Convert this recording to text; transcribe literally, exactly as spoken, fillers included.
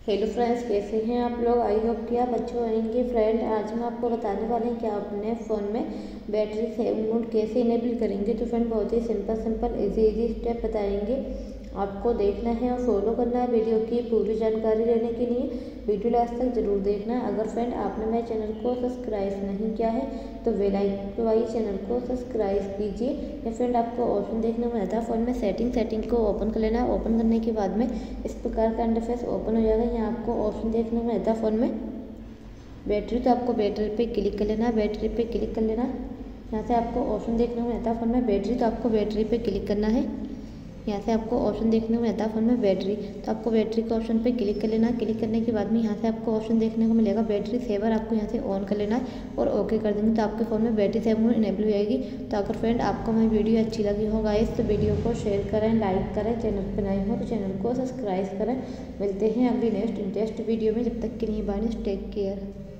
Hello friends, कैसे हैं आप लोग। आई होप कि आप अच्छे होंगे। फ्रेंड, आज हम आपको बताने वाले हैं कि आप अपने फ़ोन में बैटरी सेव मोड कैसे इनेबल करेंगे। तो फ्रेंड, बहुत ही simple simple easy easy step बताएंगे, आपको देखना है और फॉलो करना है। वीडियो की पूरी जानकारी लेने के लिए वीडियो लास्ट तक जरूर देखना। अगर फ्रेंड आपने मेरे चैनल को सब्सक्राइब नहीं किया है तो बेल आइकन दबाइए, चैनल को सब्सक्राइब कीजिए। या फ्रेंड आपको ऑप्शन देखने को मिलता है फ़ोन में सेटिंग सेटिंग को ओपन कर लेना है। ओपन करने के बाद में इस प्रकार का इंटरफेस ओपन हो जाएगा। यहाँ आपको ऑप्शन देखने को मिलता है फ़ोन में बैटरी, तो आपको बैटरी पे क्लिक कर लेना है। बैटरी पे क्लिक कर लेना। यहाँ से आपको ऑप्शन देखने को मिलता है फ़ोन में बैटरी, तो आपको बैटरी पे क्लिक करना है। यहाँ से आपको ऑप्शन देखने को मिलता है फ़ोन में बैटरी, तो आपको बैटरी के ऑप्शन पे क्लिक कर लेना है। क्लिक करने के बाद में यहाँ से आपको ऑप्शन देखने को मिलेगा बैटरी सेवर, आपको यहाँ से ऑन कर लेना है और ओके कर देंगे तो आपके फ़ोन में बैटरी सेवर मोड इनेबल हो जाएगी। तो अगर फ्रेंड आपको मेरी वीडियो अच्छी लगी हो गाइस तो वीडियो को शेयर करें, लाइक करें, चैनल पर नए हो तो चैनल को सब्सक्राइब करें। मिलते हैं अगली नेक्स्ट इंटरेस्ट वीडियो में, जब तक के लिए बाय, टेक केयर।